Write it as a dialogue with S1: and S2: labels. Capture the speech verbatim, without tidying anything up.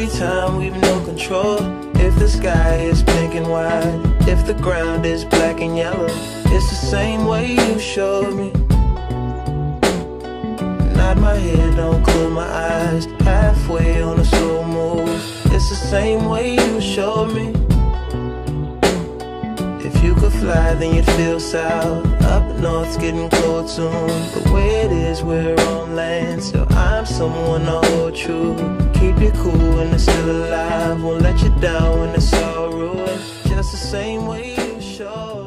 S1: every time we've no control. If the sky is pink and white, if the ground is black and yellow, it's the same way you showed me. Nod my head, don't close my eyes, halfway on a slow move. It's the same way you showed me. If you could fly, then you'd feel south. Up north's getting cold soon. The way it is, we're on land, so I'm someone to hold true. Keep you cool when it's still alive, won't let you down when it's all ruined. Just the same way you showed.